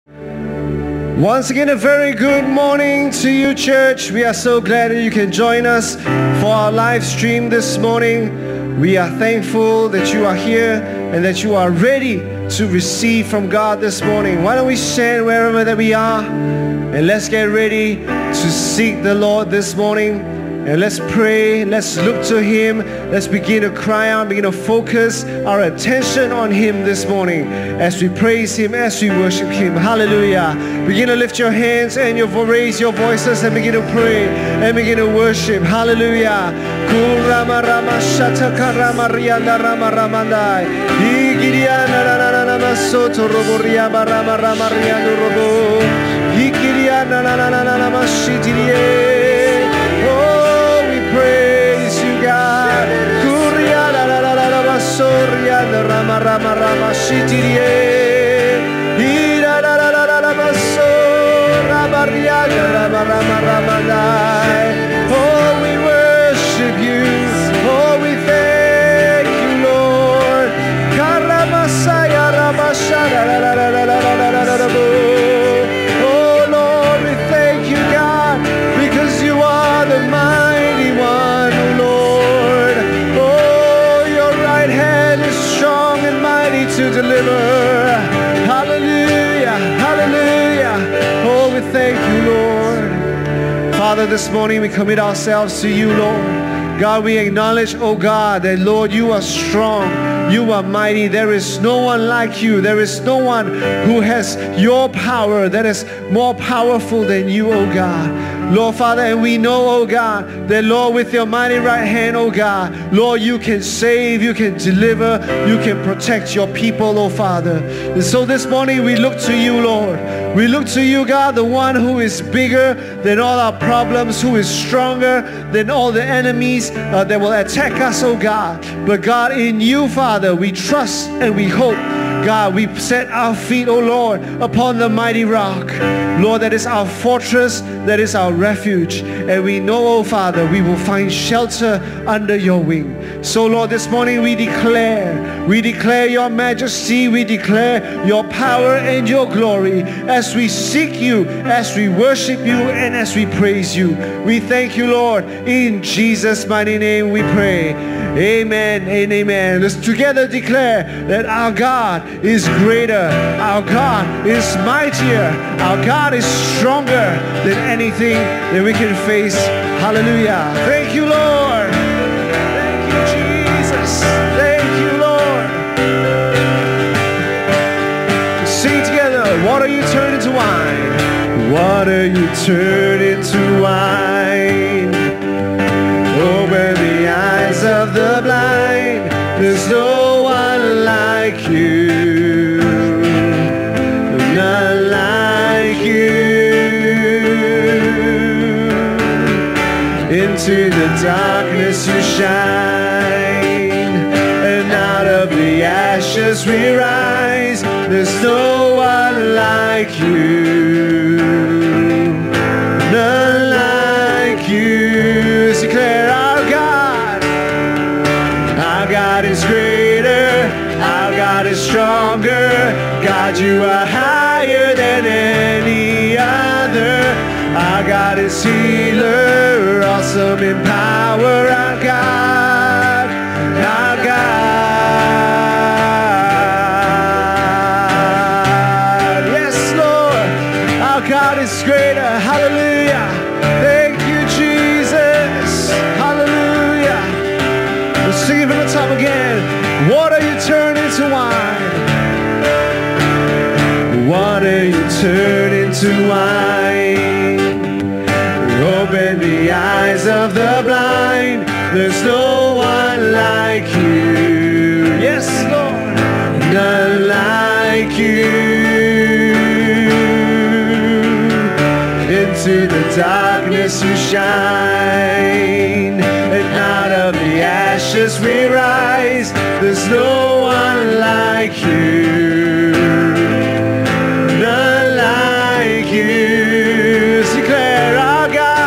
Once again, a very good morning to you, church. We are so glad that you can join us for our live stream this morning. We are thankful that you are here and that you are ready to receive from God this morning. Why don't we stand wherever that we are and let's get ready to seek the Lord this morning. And let's pray, let's look to Him, let's begin to cry out, begin to focus our attention on Him this morning as we praise Him, as we worship Him. Hallelujah. Begin to lift your hands and raise your voices and begin to pray and begin to worship. Hallelujah. Kurama rama shataka rama rianda rama ramandai. Igiriana rama rama soto roboria rama rama rianda robo. Igiriana rama rama shitirie. Praise you, God. Kuria la la la la la basoria la rama rama rama shitirie. Ira la la la la la basora baria la rama rama rama dai. Oh, we worship you. Oh, we thank you, Lord. Karama saya rama shara la la la la la la la la la. Oh, Lord, we thank you, God, because you are the mighty one, oh Lord. Oh, your right hand is strong and mighty to deliver. Hallelujah, hallelujah. Oh, we thank you, Lord. Father, this morning we commit ourselves to you, Lord. God, we acknowledge, oh God, that Lord, you are strong. You are mighty. There is no one like you. There is no one who has your power that is more powerful than you, oh God. Lord Father, and we know, oh God, that Lord, with your mighty right hand, oh God, Lord, you can save, you can deliver, you can protect your people, oh Father. And so this morning we look to you, Lord. We look to you, God, the one who is bigger than all our problems, who is stronger than all the enemies that will attack us, oh God. But God, in you, Father, we trust and we hope. God, we set our feet, oh Lord, upon the mighty rock. Lord, that is our fortress, that is our refuge. And we know, oh Father, we will find shelter under your wing. So Lord, this morning we declare your majesty, we declare your power and your glory as we seek you, as we worship you, and as we praise you. We thank you, Lord. In Jesus' mighty name we pray. Amen and amen. Let's together declare that our God is greater, our God is mightier, our God is stronger than anything that we can face. Hallelujah. Thank you, Lord. Thank you, Jesus. Thank you, Lord. Sing together. Water you turn into wine. Water you turn into wine. Open the eyes of the blind. There's no one like you. None like you. Into the darkness you shine, and out of the ashes we rise. There's no one like you. None like you. Let's declare our God is greater, our God is stronger. God, you are higher than any other. Our God is healer, awesome in power. Our God, our God. Yes, Lord, our God is greater. Hallelujah. Thank you, Jesus. Hallelujah. Let's sing it from the top again. Water you turn into wine. Water you turn into wine. Open the eyes of the blind. There's no one like you. Yes, Lord. None like you. Into the darkness you shine, and out of the ashes we rise. There's no one like you. None like you. Let's declare our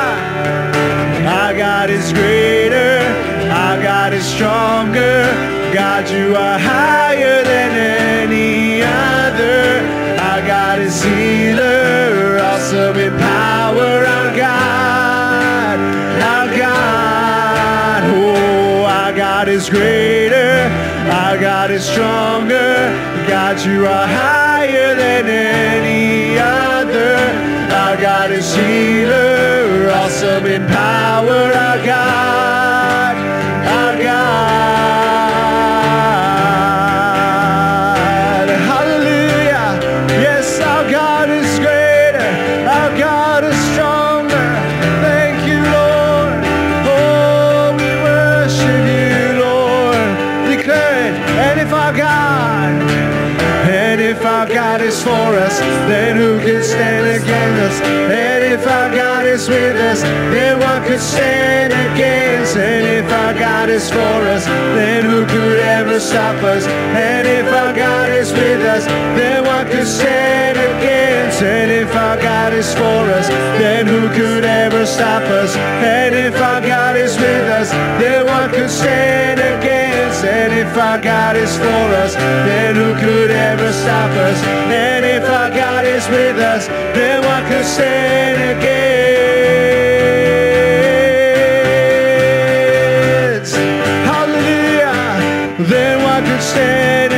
God is greater, our God is stronger. God, you are higher than any other. Our God is here. is greater, our God is stronger. God, you are higher than any other. Our God is healer, awesome in power. Our God, our God. Hallelujah. Yes, our God is greater. Our God is stronger. Thank you, Lord. Oh, we worship you, Lord. Declare it. And if our God is for us, then who can stand against us? And if our God is with us, then what could stand against? And if our God is for us, then who could ever stop us? And if our God is with us, then what could stand against? And if our God is for us, then who could ever stop us? And if our God is with us, then what could stand against? And if our God is for us, then who could ever stop us? And if our God is with us, then what could stand against? Hallelujah. Then what could stand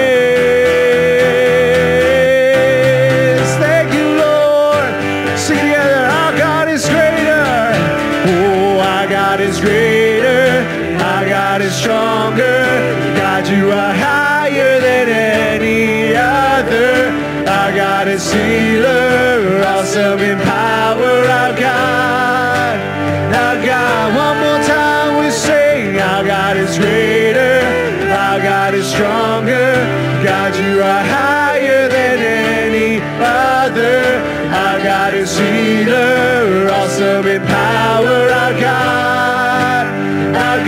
against? Thank you, Lord. Sing together. Our God is greater. Oh, our God is greater. Our God is stronger. God, you are higher than any other. Our God is healer, awesome in power. Our God, our God. One more time we sing. Our God is greater. Our God is stronger. God, you are higher than any other. Our God is healer, awesome in power. Our God, our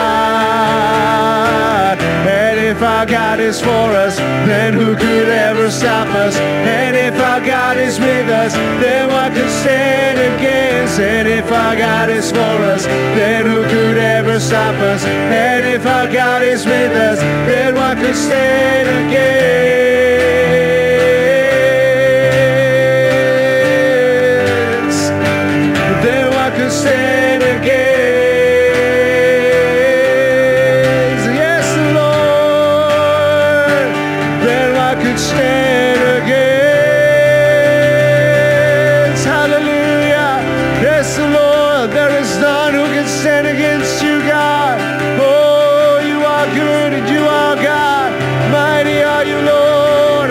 God. And if our God is for us, then who could ever stop us? And if our God is with us, then what could stand against? And if our God is for us, then who could ever stop us? And if our God is with us, then what could stand against? Then what could stand against? Stand against. Hallelujah. Yes, Lord, there is none who can stand against you, God. Oh, you are good and you are God. Mighty are you, Lord.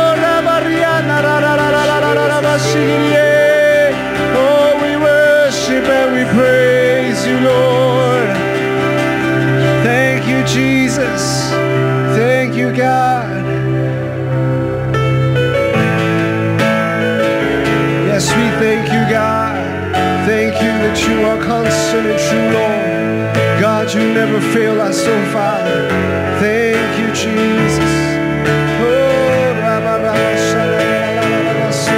Oh, we worship and we praise you, Lord. Thank you, Jesus. Thank you, God. Yes, we thank you, God. Thank you that you are constant and true, Lord. God, you never fail us, oh Father. Thank you, Jesus. Oh, Rabba, Rabba, Shalala, Rabba, So,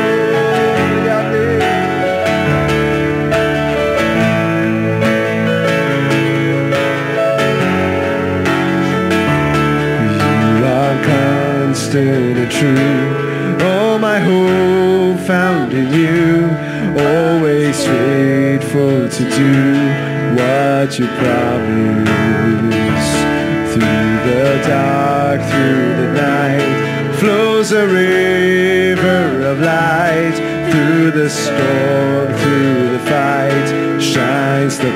you are constant and true. Oh, my hope found in you, always faithful to do what you promise. Through the dark, through the night, flows a river of light. Through the storm, through the fight, shines the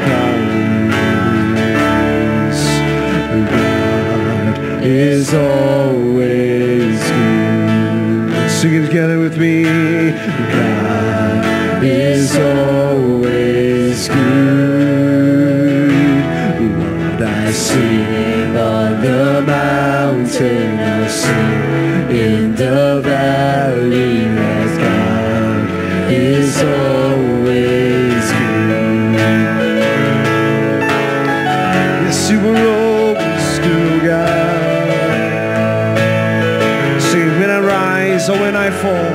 promise. God is always good. Sing it together with me. God is always good. What I sing on the mountain, I sing in the valley, as God is always good. Yes, you will always good, God. Sing when I rise or when I fall.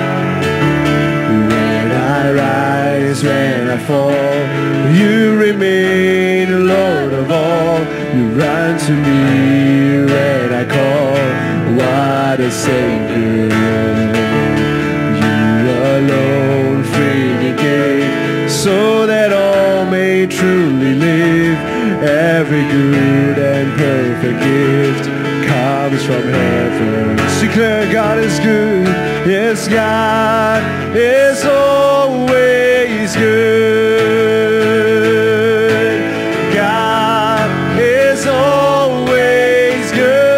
When I rise, when I fall, you remain Lord of all. You run to me when I call. What a Savior. You alone freely gave, so that all may truly live. Every good and perfect gift comes from heaven. Declare God is good. Yes, God is always good. God is always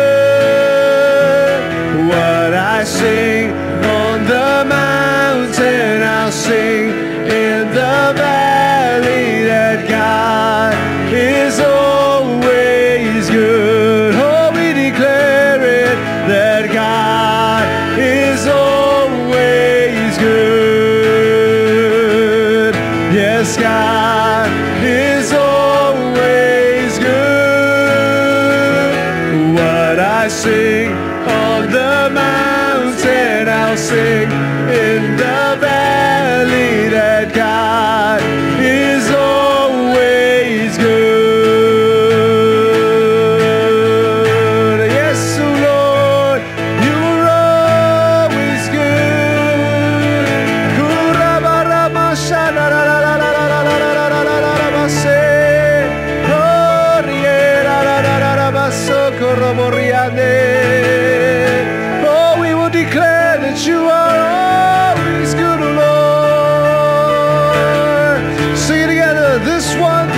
good. What I sing on the mountain, I'll sing in the valley, that God is always good. Oh, we declare it, that God is always good. Yes, God is always good. What I sing on the mountain, I'll sing in the valley, that God is always good. Yes, oh Lord, you are always good. Oh, we will declare that you are always good, oh Lord. Sing it together. This one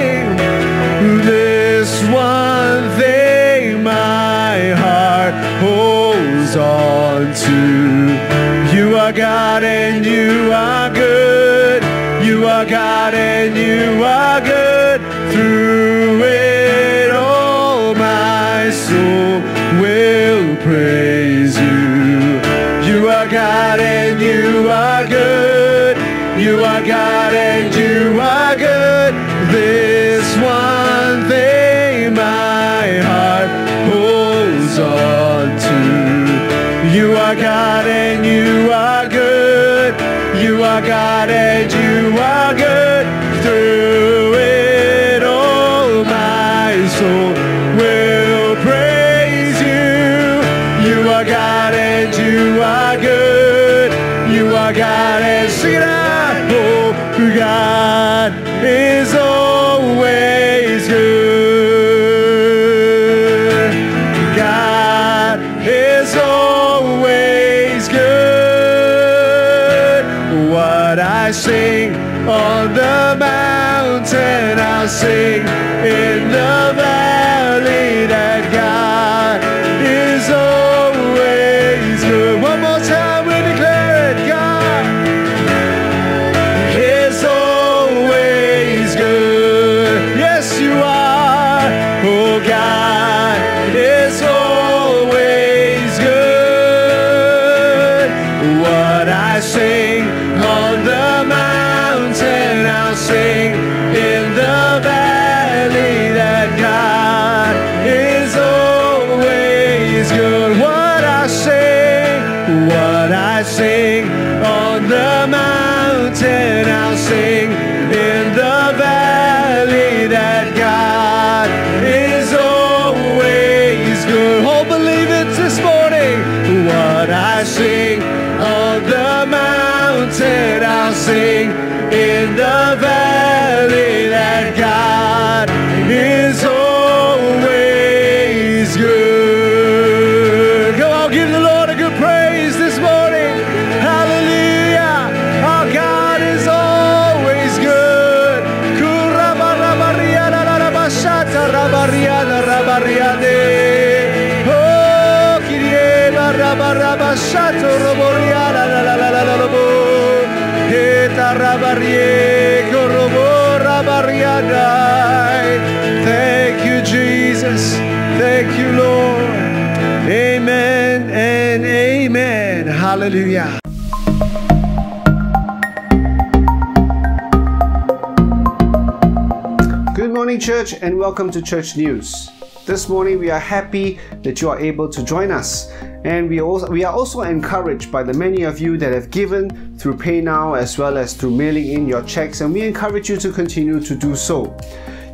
thing my heart holds on to. You are God and you are good. You are God and you are good. Through it all, my soul will praise you. You are God and you are good. You are God and you are good. This one thing my heart holds on to. You are God and you are good. You are God and you are good. Through it all, my soul will praise you. You are God and you are good. You are God and sing it out. Oh, God is always good. God is always good. What I sing on the mountain, I'll sing in the valley, that God is always good. One more time we declare it. God is always good. Yes, you are. Oh, God is always good. What I sing on the mountain, I'll sing in the valley, that God is always good. What I sing on the mountain, I'll sing in the valley, that God is always good. Oh, believe it this morning. What I sing on the mountain, I'll sing in the valley, that God is always good. Come on, give the Lord a good praise this morning. Hallelujah. Our God is always good. Oh, kirieba rabarabashato roboriana la la la la la la. Thank you, Jesus. Thank you, Lord. Amen and amen. Hallelujah. Good morning, church, and welcome to Church News. This morning we are happy that you are able to join us, and we are also encouraged by the many of you that have given through PayNow as well as through mailing in your checks, and we encourage you to continue to do so.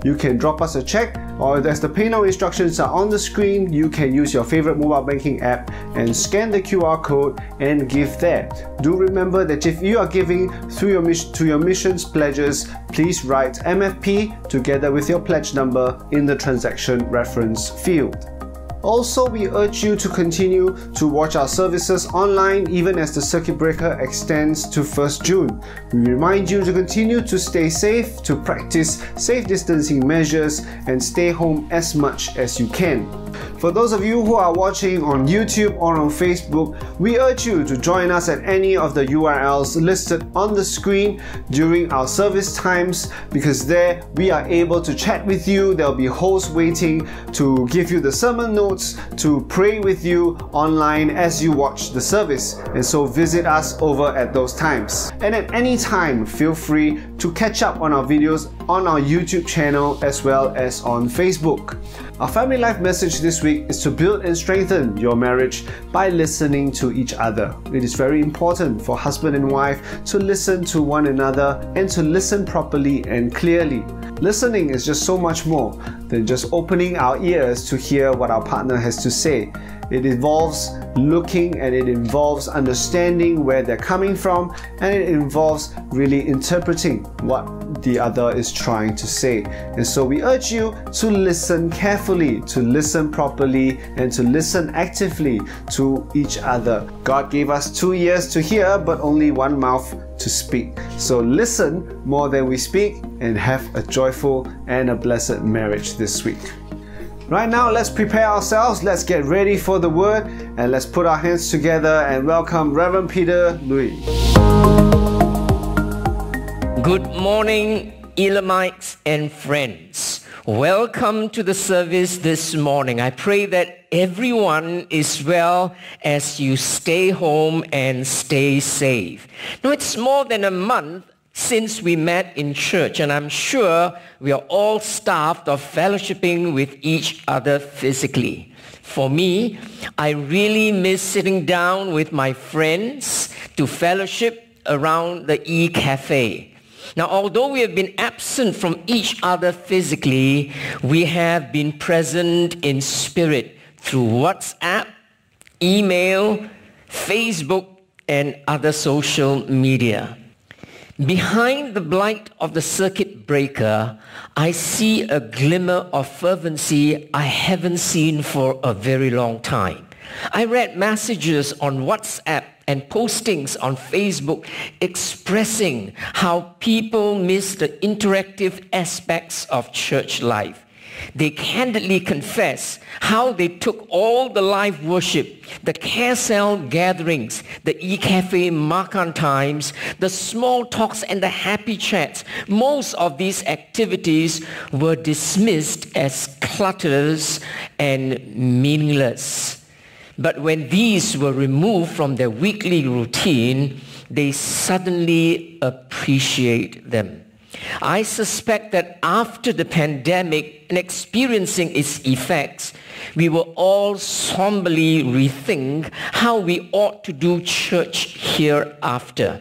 you can drop us a check, or as the PayNow instructions are on the screen, you can use your favorite mobile banking app and scan the QR code and give there. Do remember that if you are giving through your missions pledges, please write MFP together with your pledge number in the transaction reference field. Also, we urge you to continue to watch our services online even as the circuit breaker extends to 1st June. We remind you to continue to stay safe, to practice safe distancing measures, and stay home as much as you can. For those of you who are watching on YouTube or on Facebook, we urge you to join us at any of the URLs listed on the screen during our service times, because there we are able to chat with you. There will be hosts waiting to give you the sermon notes, to pray with you online as you watch the service. And so visit us over at those times. And at any time, feel free to catch up on our videos on our YouTube channel as well as on Facebook. Our family life message this week is to build and strengthen your marriage by listening to each other. It is very important for husband and wife to listen to one another and to listen properly and clearly. Listening is just so much more than just opening our ears to hear what our partner has to say. It involves looking, and it involves understanding where they're coming from, and it involves really interpreting what the other is trying to say. And so we urge you to listen carefully, to listen properly, and to listen actively to each other. God gave us 2 ears to hear, but only 1 mouth to speak. So listen more than we speak, and have a joyful and a blessed marriage this week. Right now, let's prepare ourselves, let's get ready for the word, and let's put our hands together and welcome Reverend Peter Louis. Good morning, Elamites and friends. Welcome to the service this morning. I pray that everyone is well as you stay home and stay safe. Now, it's more than a month since we met in church, and I'm sure we are all starved of fellowshipping with each other physically. For me, I really miss sitting down with my friends to fellowship around the e-cafe. Now, although we have been absent from each other physically, we have been present in spirit through WhatsApp, email, Facebook, and other social media. Behind the blight of the circuit breaker, I see a glimmer of fervency I haven't seen for a very long time. I read messages on WhatsApp and postings on Facebook expressing how people miss the interactive aspects of church life. They candidly confess how they took all the live worship, the carousel gatherings, the e-cafe mark-on times, the small talks and the happy chats. Most of these activities were dismissed as clutters and meaningless. But when these were removed from their weekly routine, they suddenly appreciate them. I suspect that after the pandemic and experiencing its effects, we will all somberly rethink how we ought to do church hereafter.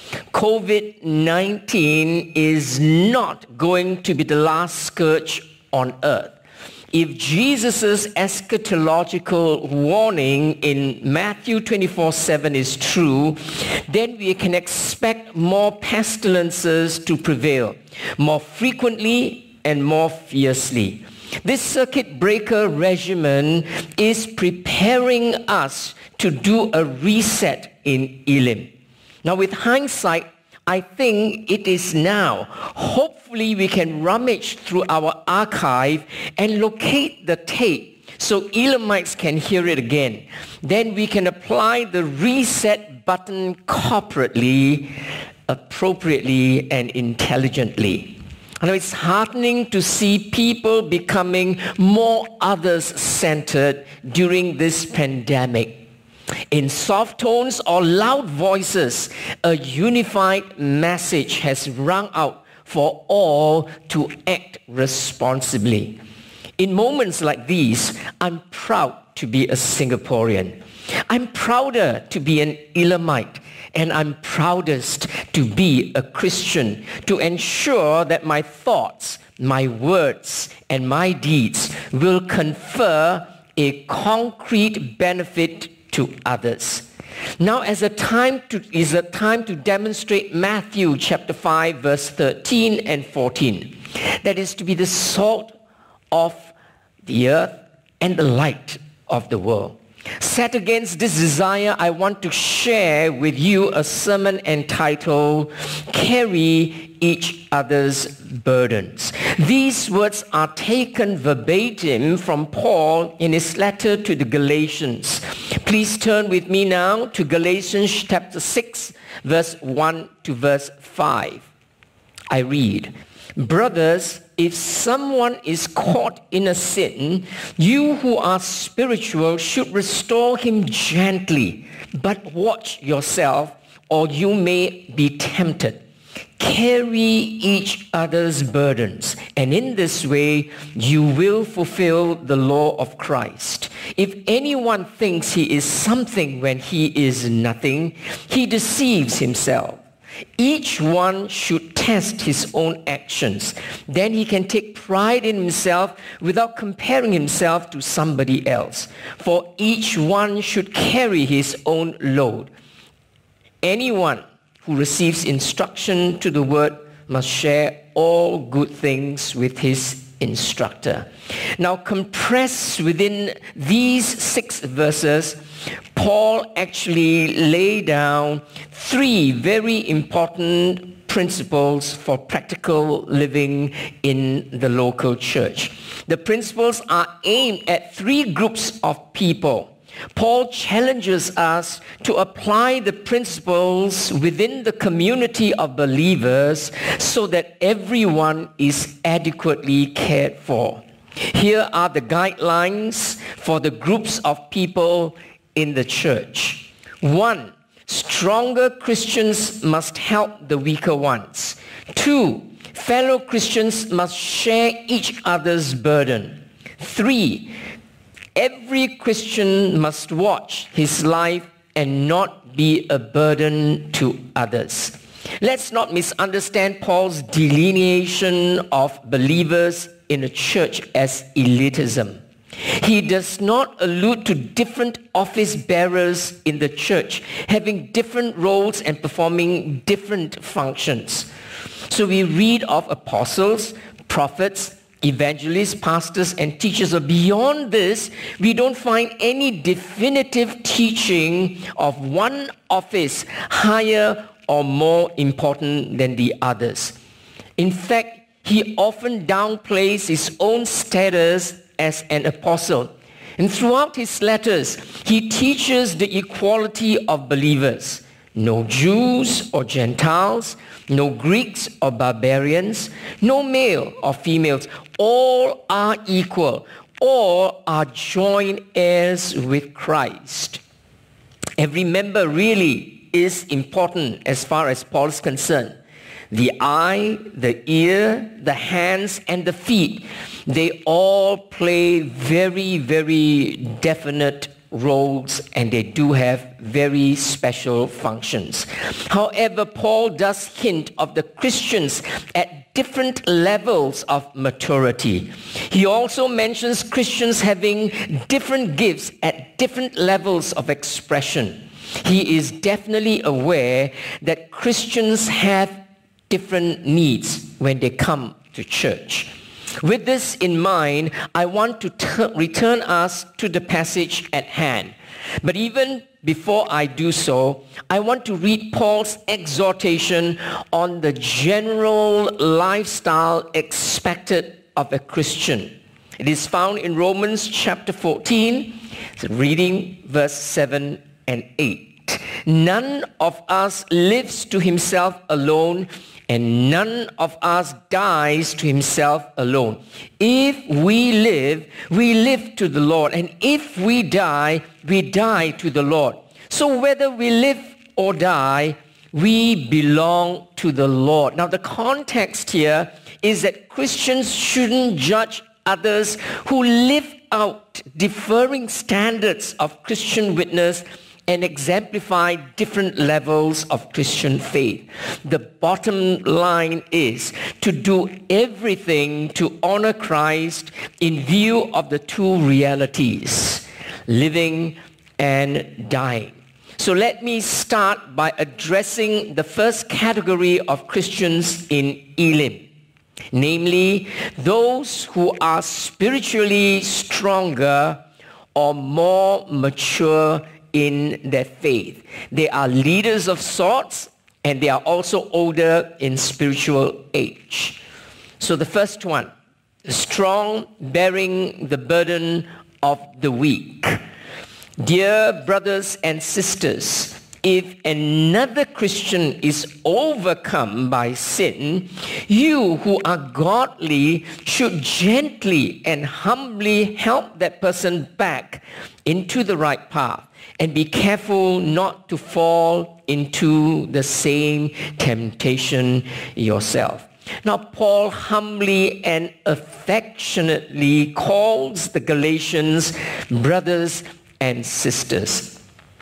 COVID-19 is not going to be the last scourge on earth. If Jesus' eschatological warning in Matthew 24:7 is true, then we can expect more pestilences to prevail, more frequently and more fiercely. This circuit breaker regimen is preparing us to do a reset in Elim. Now, with hindsight, I think it is now. Hopefully we can rummage through our archive and locate the tape so Elamites can hear it again. Then we can apply the reset button corporately, appropriately, and intelligently. I know it's heartening to see people becoming more others-centered during this pandemic. In soft tones or loud voices, a unified message has rung out for all to act responsibly. In moments like these, I'm proud to be a Singaporean. I'm prouder to be an Elamite, and I'm proudest to be a Christian, to ensure that my thoughts, my words, and my deeds will confer a concrete benefit to others. Now is a time to demonstrate Matthew chapter 5 verse 13 and 14. That is to be the salt of the earth and the light of the world. Set against this desire, I want to share with you a sermon entitled, Carry Each Other's Burdens. These words are taken verbatim from Paul in his letter to the Galatians. Please turn with me now to Galatians chapter 6, verse 1 to verse 5. I read, Brothers, if someone is caught in a sin, you who are spiritual should restore him gently, but watch yourself, or you may be tempted. Carry each other's burdens, and in this way you will fulfill the law of Christ. If anyone thinks he is something when he is nothing, he deceives himself. Each one should test his own actions. Then he can take pride in himself without comparing himself to somebody else. For each one should carry his own load. Anyone who receives instruction to the word must share all good things with his instructor. Now, compressed within these 6 verses, Paul actually laid down 3 very important principles for practical living in the local church. The principles are aimed at 3 groups of people. Paul challenges us to apply the principles within the community of believers so that everyone is adequately cared for. Here are the guidelines for the groups of people in the church. 1, stronger Christians must help the weaker ones. 2, fellow Christians must share each other's burden. 3, every Christian must watch his life and not be a burden to others. Let's not misunderstand Paul's delineation of believers in a church as elitism. He does not allude to different office bearers in the church having different roles and performing different functions. So we read of apostles, prophets, evangelists, pastors, and teachers. But beyond this, we don't find any definitive teaching of one office higher or more important than the others. In fact, he often downplays his own status as an apostle. And throughout his letters, he teaches the equality of believers. No Jews or Gentiles, no Greeks or barbarians, no male or females. All are equal. All are joint heirs with Christ. Every member really is important as far as Paul is concerned. The eye, the ear, the hands, and the feet, they all play very, very definite roles, and they do have very special functions. However, Paul does hint of the Christians at different levels of maturity. He also mentions Christians having different gifts at different levels of expression. He is definitely aware that Christians have different needs when they come to church. With this in mind, I want to return us to the passage at hand. But even before I do so, I want to read Paul's exhortation on the general lifestyle expected of a Christian. It is found in Romans chapter 14, reading verse 7 and 8. None of us lives to himself alone, and none of us dies to himself alone. If we live to the Lord. And if we die to the Lord. So whether we live or die, we belong to the Lord. Now the context here is that Christians shouldn't judge others who live out differing standards of Christian witness and exemplify different levels of Christian faith. The bottom line is to do everything to honor Christ in view of the two realities, living and dying. So let me start by addressing the first category of Christians in Elim, namely those who are spiritually stronger or more mature in their faith. They are leaders of sorts, and they are also older in spiritual age. So the first one, strong, bearing the burden of the weak. Dear brothers and sisters, if another Christian is overcome by sin, you who are godly should gently and humbly help that person back into the right path, and be careful not to fall into the same temptation yourself. Now, Paul humbly and affectionately calls the Galatians brothers and sisters.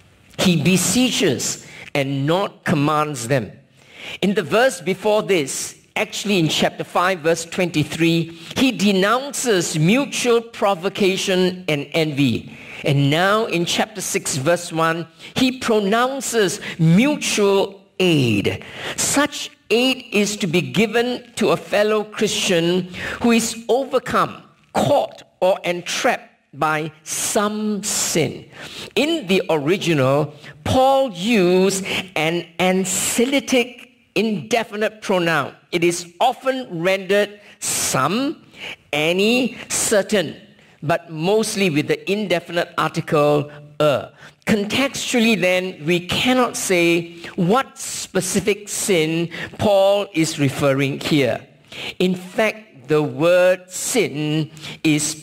He beseeches and not commands them. In the verse before this, actually in chapter 5, verse 23, he denounces mutual provocation and envy. And now in chapter 6, verse 1, he pronounces mutual aid. Such aid is to be given to a fellow Christian who is overcome, caught, or entrapped by some sin. In the original, Paul used an ancilitic indefinite pronoun. It is often rendered some, any, certain, but mostly with the indefinite article a. Contextually then, we cannot say what specific sin Paul is referring here. In fact, the word sin is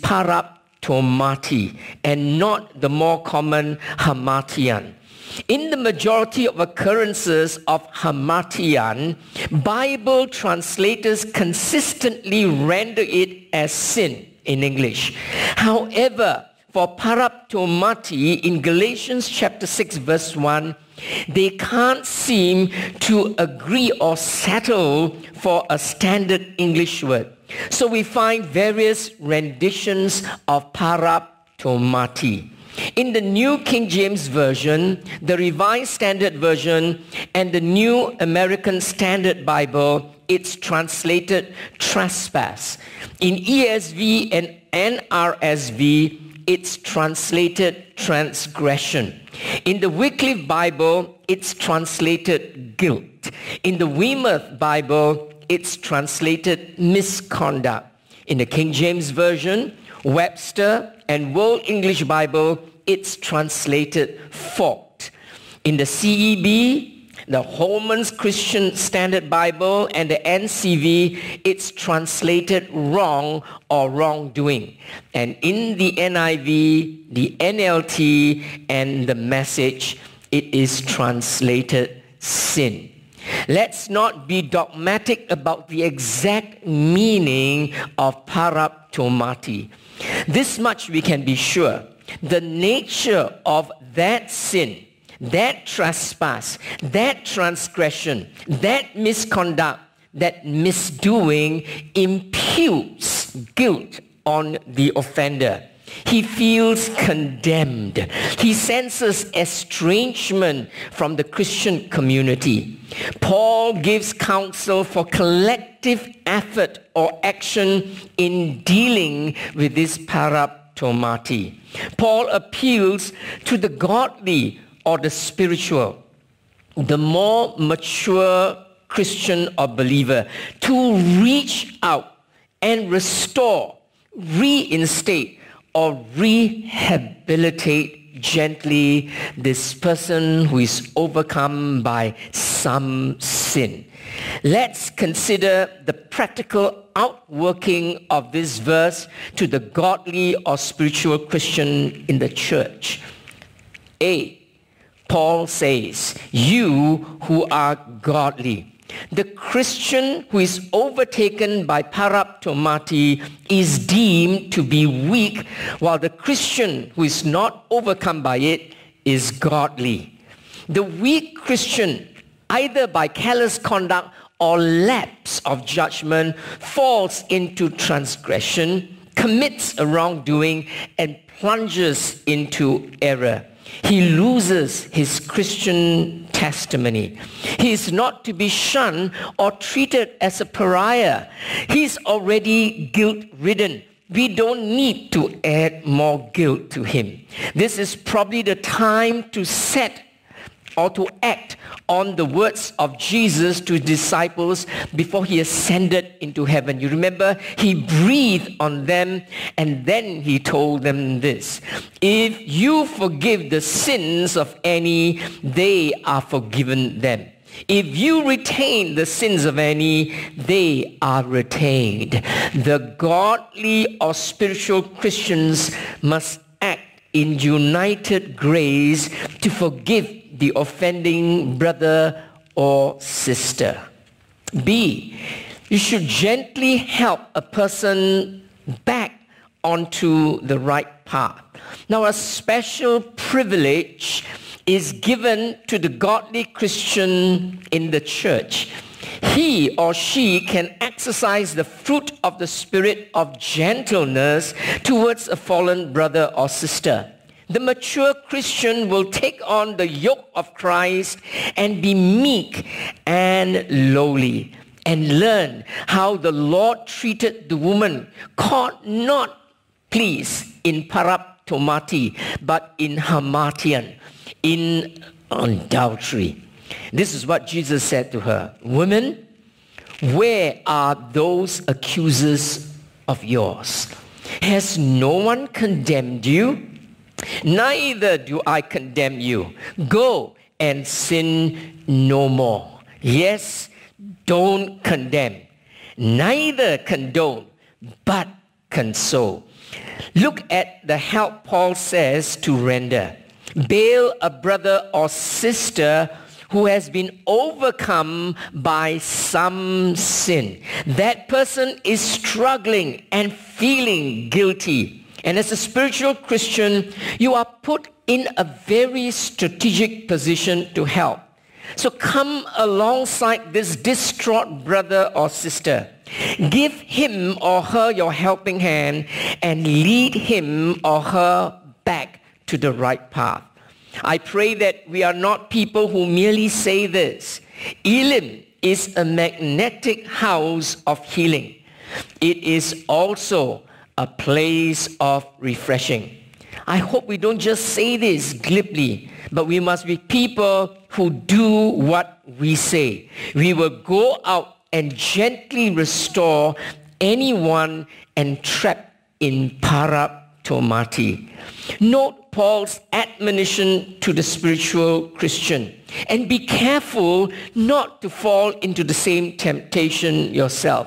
paraptomati and not the more common hamartian. In the majority of occurrences of hamartian, Bible translators consistently render it as sin in English. However, for paraptomati in Galatians chapter 6 verse 1, they can't seem to agree or settle for a standard English word. So we find various renditions of paraptomati. In the New King James Version, the Revised Standard Version, and the New American Standard Bible, it's translated trespass. In ESV and NRSV, it's translated transgression. In the Wycliffe Bible, it's translated guilt. In the Weymouth Bible, it's translated misconduct. In the King James Version, Webster, and World English Bible, it's translated fault. In the CEB, the Holman's Christian Standard Bible, and the NCV, it's translated wrong or wrongdoing. And in the NIV, the NLT, and the Message, it is translated sin. Let's not be dogmatic about the exact meaning of paraptomati. This much we can be sure. The nature of that sin, that trespass, that transgression, that misconduct, that misdoing imputes guilt on the offender. He feels condemned. He senses estrangement from the Christian community. Paul gives counsel for collective effort or action in dealing with this paraptomati. Paul appeals to the godly or the spiritual, the more mature Christian or believer, to reach out and restore, reinstate, or rehabilitate gently this person who is overcome by some sin. Let's consider the practical outworking of this verse to the godly or spiritual Christian in the church. A, Paul says, you who are godly. The Christian who is overtaken by paraptomati is deemed to be weak, while the Christian who is not overcome by it is godly. The weak Christian, either by careless conduct or lapse of judgment, falls into transgression, commits a wrongdoing, and plunges into error. He loses his Christian testimony. He is not to be shunned or treated as a pariah. He is already guilt-ridden. We don't need to add more guilt to him. This is probably the time to set or to act on the words of Jesus to his disciples before he ascended into heaven. You remember, he breathed on them and then he told them this: if you forgive the sins of any, they are forgiven them. If you retain the sins of any, they are retained. The godly or spiritual Christians must act in united grace to forgive the offending brother or sister. B, you should gently help a person back onto the right path. Now, a special privilege is given to the godly Christian in the church. He or she can exercise the fruit of the spirit of gentleness towards a fallen brother or sister. The mature Christian will take on the yoke of Christ and be meek and lowly, and learn how the Lord treated the woman caught not, please, in paraptomati, but in hamartian, in adultery. This is what Jesus said to her: women, where are those accusers of yours? Has no one condemned you? Neither do I condemn you. Go and sin no more. Yes, don't condemn. Neither condone, but console. Look at the help Paul says to render. Bail a brother or sister who has been overcome by some sin. That person is struggling and feeling guilty. And as a spiritual Christian, you are put in a very strategic position to help. So come alongside this distraught brother or sister. Give him or her your helping hand and lead him or her back to the right path. I pray that we are not people who merely say this: Elim is a magnetic house of healing. It is also a place of refreshing. I hope we don't just say this glibly, but we must be people who do what we say. We will go out and gently restore anyone entrapped in paraptomati. Note Paul's admonition to the spiritual Christian, and be careful not to fall into the same temptation yourself.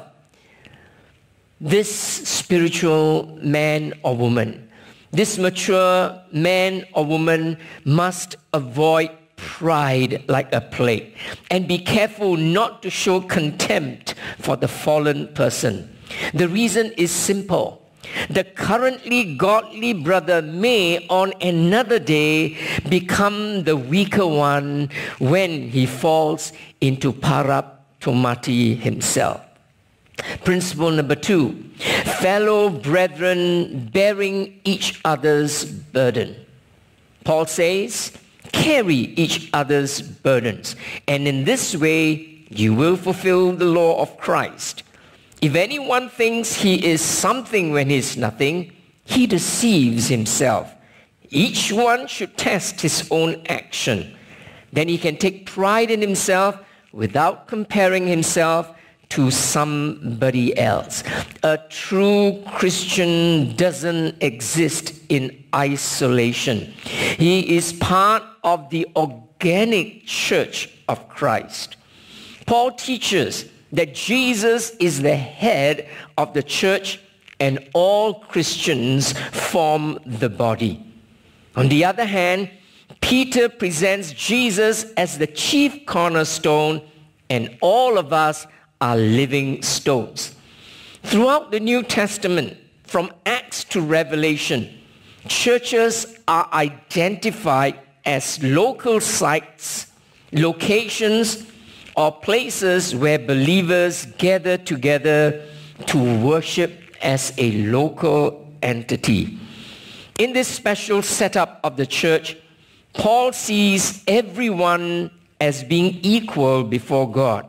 This spiritual man or woman, this mature man or woman must avoid pride like a plague and be careful not to show contempt for the fallen person. The reason is simple. The currently godly brother may on another day become the weaker one when he falls into paraptomati himself. Principle number 2, fellow brethren bearing each other's burden. Paul says, carry each other's burdens, and in this way you will fulfill the law of Christ. If anyone thinks he is something when he is nothing, he deceives himself. Each one should test his own action. Then he can take pride in himself without comparing himself to somebody else. A true Christian doesn't exist in isolation. He is part of the organic church of Christ. Paul teaches that Jesus is the head of the church and all Christians form the body. On the other hand, Peter presents Jesus as the chief cornerstone, and all of us are living stones. Throughout the New Testament, from Acts to Revelation, churches are identified as local sites, locations, or places where believers gather together to worship as a local entity. In this special setup of the church, Paul sees everyone as being equal before God.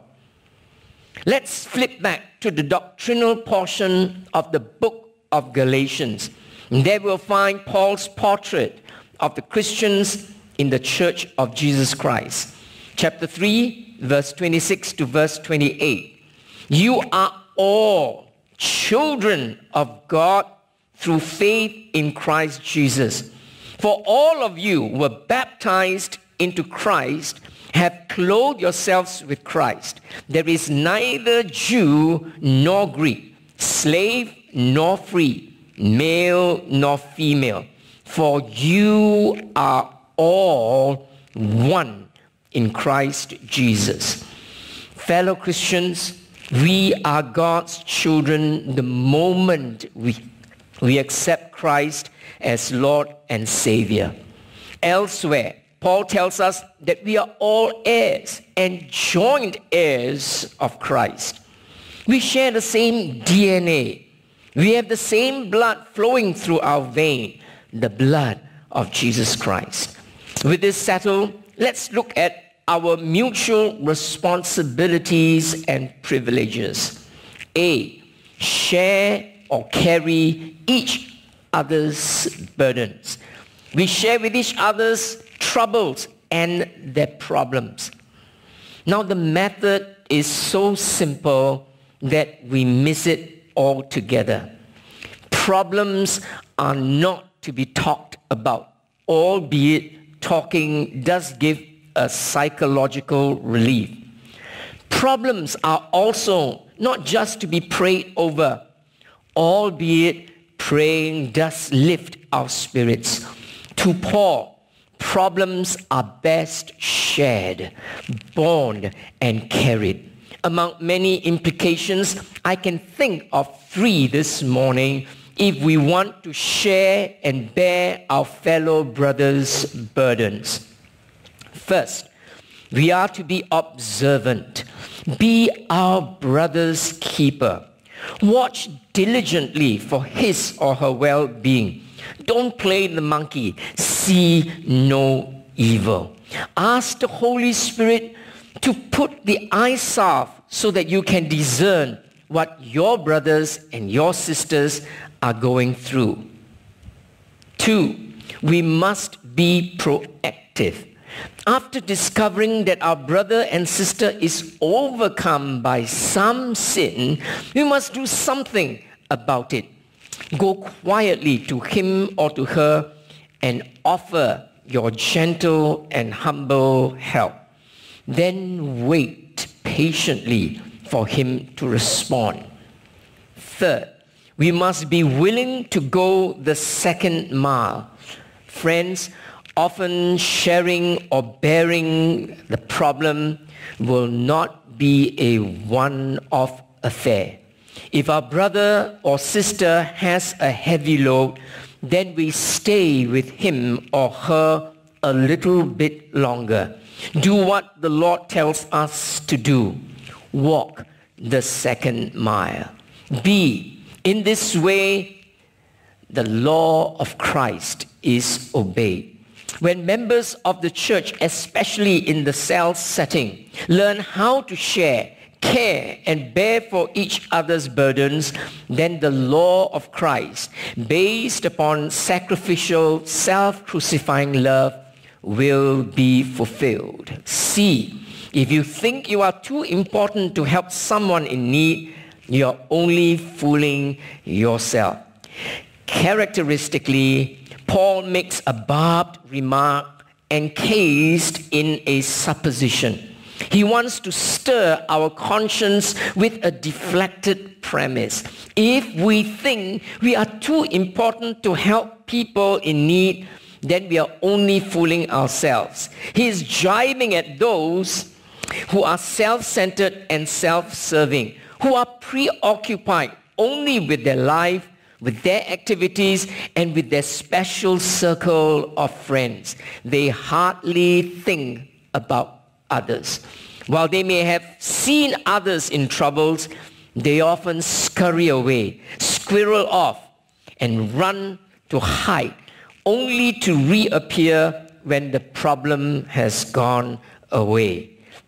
Let's flip back to the doctrinal portion of the book of Galatians. There we'll find Paul's portrait of the Christians in the Church of Jesus Christ. Chapter 3, verse 26 to verse 28. You are all children of God through faith in Christ Jesus. For all of you were baptized into Christ, have clothed yourselves with Christ. There is neither Jew nor Greek, slave nor free, male nor female, for you are all one in Christ Jesus. Fellow Christians, we are God's children the moment we accept Christ as Lord and Savior. Elsewhere, Paul tells us that we are all heirs and joint heirs of Christ. We share the same DNA. We have the same blood flowing through our vein, the blood of Jesus Christ. With this settled, let's look at our mutual responsibilities and privileges. A, share or carry each other's burdens. We share with each other's troubles and their problems. Now the method is so simple that we miss it altogether. Problems are not to be talked about, albeit talking does give a psychological relief. Problems are also not just to be prayed over, albeit praying does lift our spirits. To Paul, problems are best shared, borne, and carried. Among many implications, I can think of 3 this morning if we want to share and bear our fellow brothers' burdens. First, we are to be observant. Be our brother's keeper. Watch diligently for his or her well-being. Don't play the monkey. See no evil. Ask the Holy Spirit to put the eye salve so that you can discern what your brothers and your sisters are going through. 2, we must be proactive. After discovering that our brother and sister is overcome by some sin, we must do something about it. Go quietly to him or to her and offer your gentle and humble help. Then wait patiently for him to respond. Third, we must be willing to go the second mile. Friends, often sharing or bearing the problem will not be a one-off affair. If our brother or sister has a heavy load, then we stay with him or her a little bit longer. Do what the Lord tells us to do. Walk the second mile. B, in this way, the law of Christ is obeyed. When members of the church, especially in the cell setting, learn how to share, care, and bear for each other's burdens, then the law of Christ, based upon sacrificial, self-crucifying love, will be fulfilled. C, if you think you are too important to help someone in need, you're only fooling yourself. Characteristically, Paul makes a barbed remark encased in a supposition. He wants to stir our conscience with a deflected premise. If we think we are too important to help people in need, then we are only fooling ourselves. He is jibing at those who are self-centered and self-serving, who are preoccupied only with their life with their activities and with their special circle of friends. They hardly think about others. While they may have seen others in troubles, they often scurry away, squirrel off, and run to hide, only to reappear when the problem has gone away.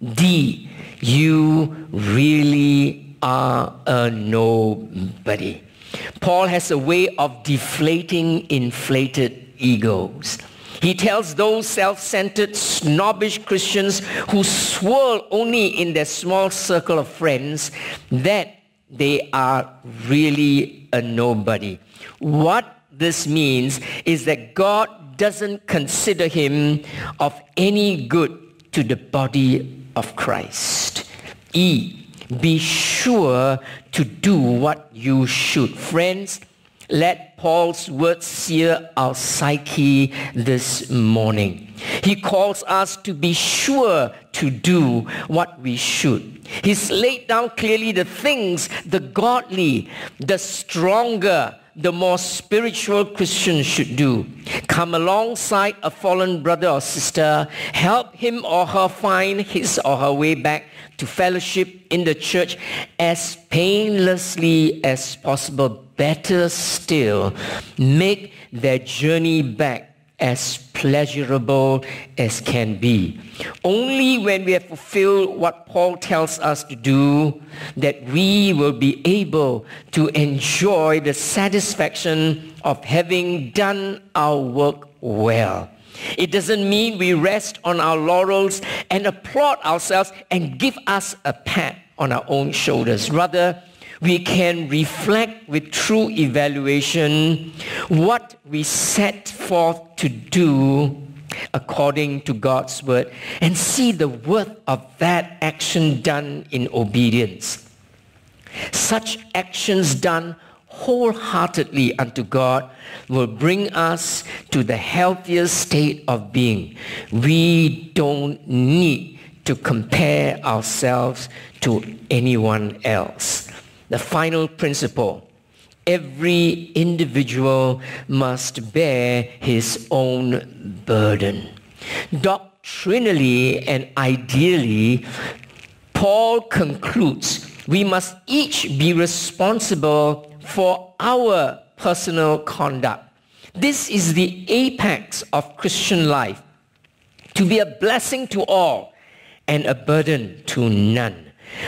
D, you really are a nobody. Paul has a way of deflating inflated egos. He tells those self-centered, snobbish Christians who swirl only in their small circle of friends that they are really a nobody. What this means is that God doesn't consider him of any good to the body of Christ. E, be sure to do what you should. Friends, let Paul's words sear our psyche this morning. He calls us to be sure to do what we should. He's laid down clearly the things the godly, the stronger, the more spiritual Christian should do. Come alongside a fallen brother or sister, help him or her find his or her way back to fellowship in the church as painlessly as possible. Better still, make their journey back as pleasurable as can be. Only when we have fulfilled what Paul tells us to do that we will be able to enjoy the satisfaction of having done our work well. It doesn't mean we rest on our laurels and applaud ourselves and give us a pat on our own shoulders. Rather, we can reflect with true evaluation what we set forth to do according to God's word and see the worth of that action done in obedience. Such actions done wholeheartedly unto God will bring us to the healthiest state of being. We don't need to compare ourselves to anyone else. The final principle, every individual must bear his own burden. Doctrinally and ideally, Paul concludes we must each be responsible for our personal conduct. This is the apex of Christian life, to be a blessing to all and a burden to none.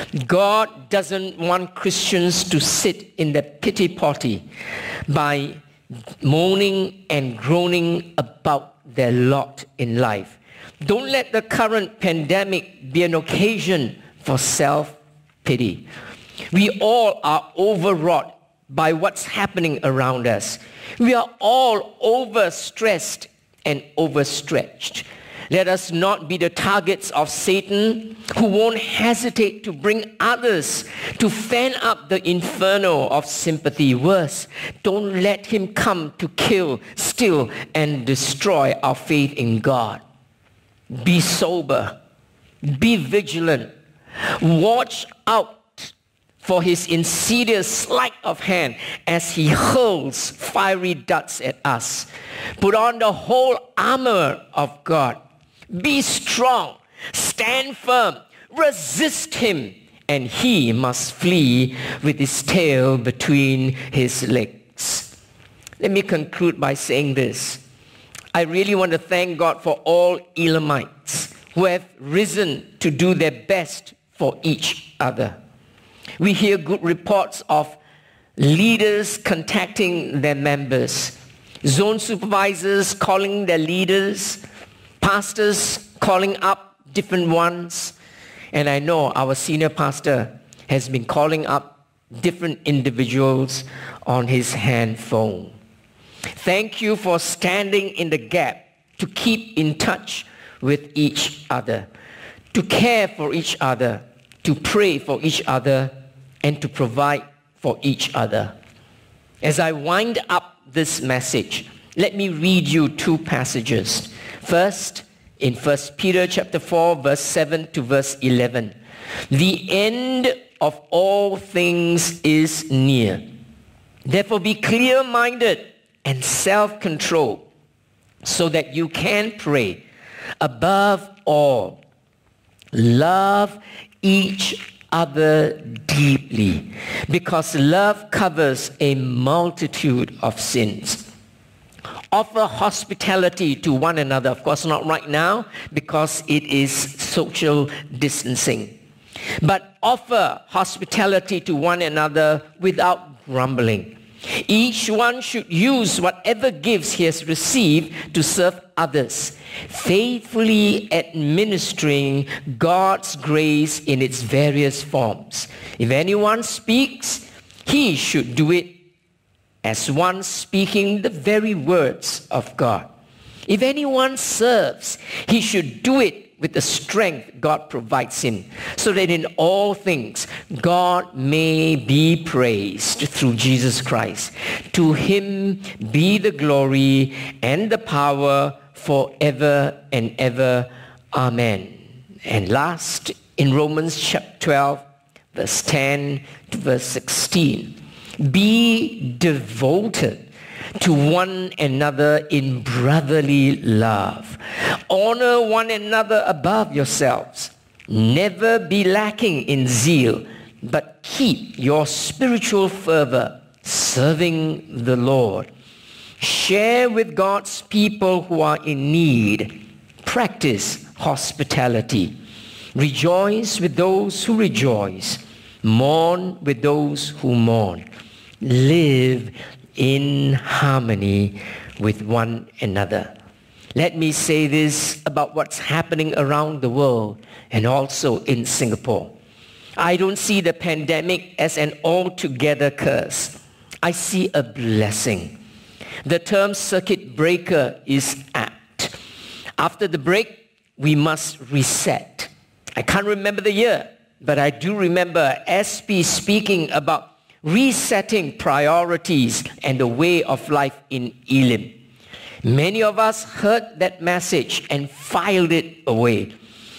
God doesn't want Christians to sit in the pity potty by moaning and groaning about their lot in life. Don't let the current pandemic be an occasion for self-pity. We all are overwrought by what's happening around us. We are all overstressed and overstretched. Let us not be the targets of Satan, who won't hesitate to bring others to fan up the inferno of sympathy. Worse, don't let him come to kill, steal, and destroy our faith in God. Be sober. Be vigilant. Watch out for his insidious sleight of hand as he hurls fiery darts at us. Put on the whole armor of God. Be strong, stand firm, resist him, and he must flee with his tail between his legs. Let me conclude by saying this. I really want to thank God for all Elamites who have risen to do their best for each other. We hear good reports of leaders contacting their members, zone supervisors calling their leaders, pastors calling up different ones, and I know our senior pastor has been calling up different individuals on his hand phone. Thank you for standing in the gap to keep in touch with each other, to care for each other, to pray for each other, and to provide for each other. As I wind up this message, let me read you two passages. First, in 1 Peter chapter 4, verse 7 to verse 11. The end of all things is near. Therefore, be clear-minded and self-controlled so that you can pray. Above all, love each other deeply, because love covers a multitude of sins. Offer hospitality to one another. Of course, not right now because it is social distancing. But offer hospitality to one another without grumbling. Each one should use whatever gifts he has received to serve others, faithfully administering God's grace in its various forms. If anyone speaks, he should do it as one speaking the very words of God. If anyone serves, he should do it with the strength God provides him, so that in all things God may be praised through Jesus Christ. To him be the glory and the power forever and ever. Amen. And last, in Romans chapter 12, verse 10 to verse 16, be devoted to one another in brotherly love. Honor one another above yourselves. Never be lacking in zeal, but keep your spiritual fervor serving the Lord. Share with God's people who are in need. Practice hospitality. Rejoice with those who rejoice. Mourn with those who mourn. Live in harmony with one another. Let me say this about what's happening around the world and also in Singapore. I don't see the pandemic as an altogether curse. I see a blessing. The term circuit breaker is apt. After the break, we must reset. I can't remember the year, but I do remember SP speaking about resetting priorities and the way of life in Elim. Many of us heard that message and filed it away.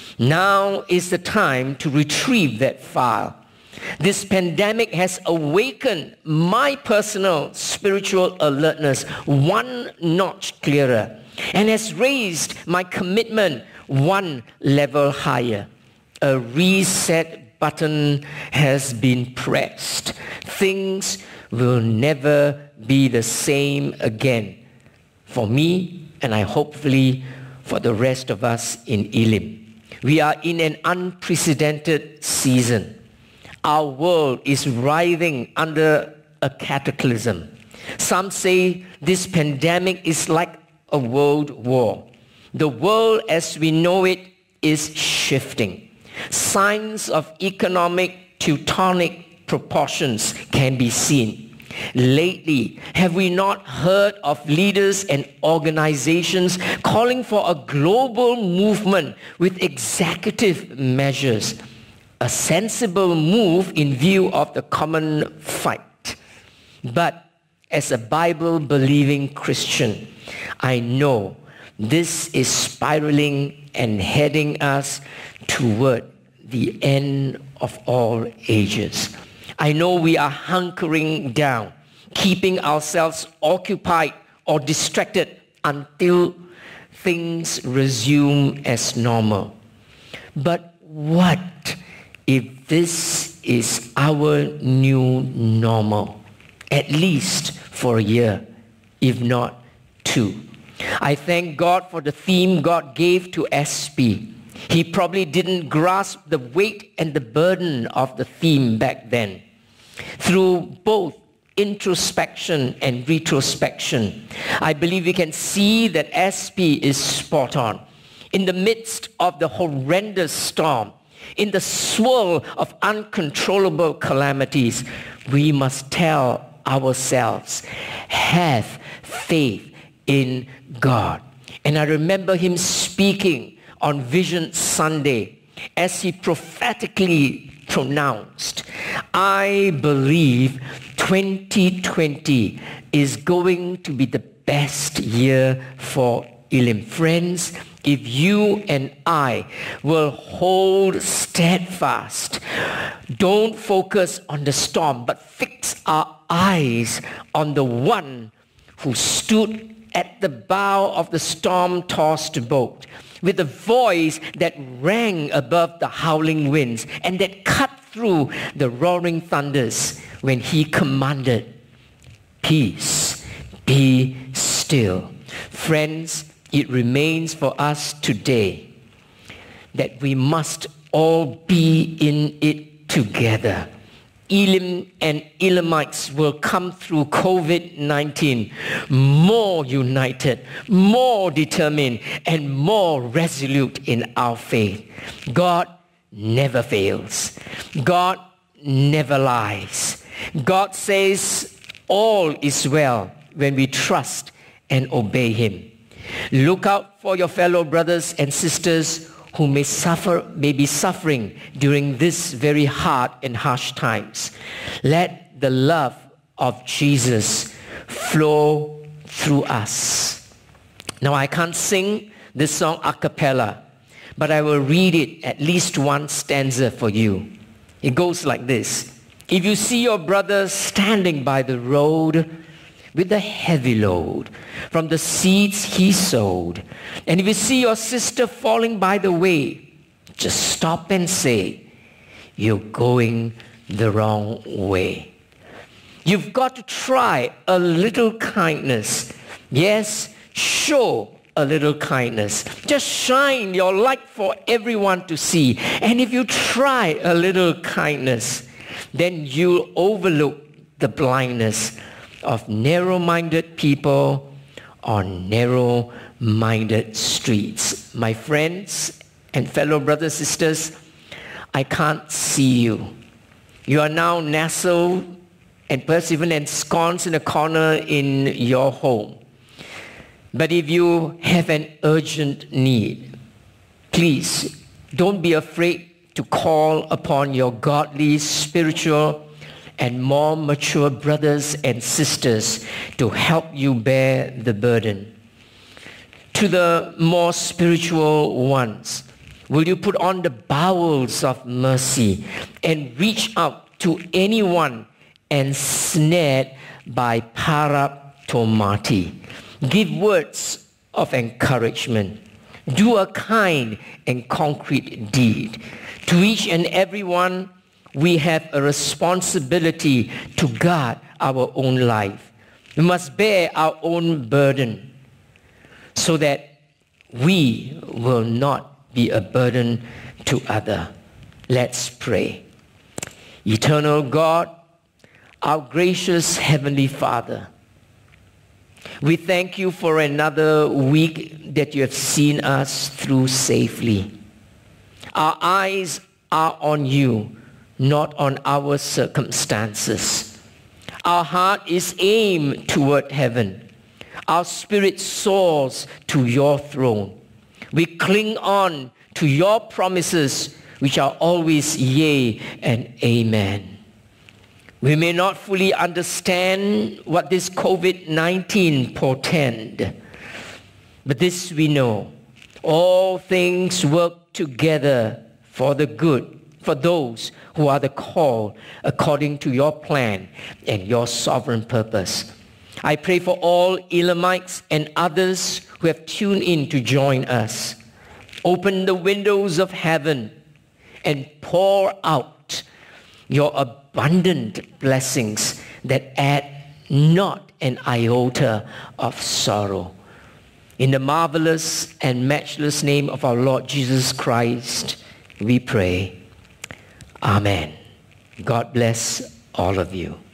Now is the time to retrieve that file. This pandemic has awakened my personal spiritual alertness one notch clearer and has raised my commitment one level higher. A reset button has been pressed. Things will never be the same again for me, and I hopefully for the rest of us in Elim. We are in an unprecedented season. Our world is writhing under a cataclysm. Some say this pandemic is like a world war. The world as we know it is shifting. Signs of economic Teutonic proportions can be seen. Lately, have we not heard of leaders and organizations calling for a global movement with executive measures? A sensible move in view of the common fight. But as a Bible-believing Christian, I know this is spiraling and heading us toward the end of all ages. I know we are hunkering down, keeping ourselves occupied or distracted until things resume as normal. But what if this is our new normal, at least for a year, if not two? I thank God for the theme God gave to SP. He probably didn't grasp the weight and the burden of the theme back then. Through both introspection and retrospection, I believe we can see that SP is spot on. In the midst of the horrendous storm, in the swirl of uncontrollable calamities, we must tell ourselves, have faith in God. And I remember him speaking on Vision Sunday as he prophetically pronounced, I believe 2020 is going to be the best year for Elim. Friends, if you and I will hold steadfast, don't focus on the storm, but fix our eyes on the one who stood at the bow of the storm-tossed boat with a voice that rang above the howling winds and that cut through the roaring thunders when he commanded, "Peace, be still." Friends, it remains for us today that we must all be in it together. Elim and Elamites will come through COVID-19 more united, more determined, and more resolute in our faith. God never fails. God never lies. God says all is well when we trust and obey him. Look out for your fellow brothers and sisters who may be suffering during this very hard and harsh times. Let the love of Jesus flow through us. Now, I can't sing this song a cappella, but I will read it, at least one stanza for you. It goes like this. If you see your brother standing by the road with a heavy load from the seeds he sowed, and if you see your sister falling by the way, just stop and say, "You're going the wrong way." You've got to try a little kindness. Yes, show a little kindness. Just shine your light for everyone to see. And if you try a little kindness, then you'll overlook the blindness of narrow-minded people on narrow-minded streets. My friends and fellow brothers and sisters, I can't see you. You are now nestled and perhaps even ensconced in a corner in your home. But if you have an urgent need, please don't be afraid to call upon your godly, spiritual, and more mature brothers and sisters to help you bear the burden. To the more spiritual ones, will you put on the bowels of mercy and reach out to anyone ensnared by paraptomati? Give words of encouragement. Do a kind and concrete deed. To each and every one, we have a responsibility to guard our own life. We must bear our own burden so that we will not be a burden to others. Let's pray. Eternal God, our gracious Heavenly Father, we thank you for another week that you have seen us through safely. Our eyes are on you, not on our circumstances. Our heart is aimed toward heaven. Our spirit soars to your throne. We cling on to your promises, which are always yea and amen. We may not fully understand what this COVID-19 portends, but this we know. All things work together for the good, for those who are the called according to your plan and your sovereign purpose. I pray for all Elamites and others who have tuned in to join us. Open the windows of heaven and pour out your abundant blessings that add not an iota of sorrow. In the marvelous and matchless name of our Lord Jesus Christ, we pray. Amen. God bless all of you.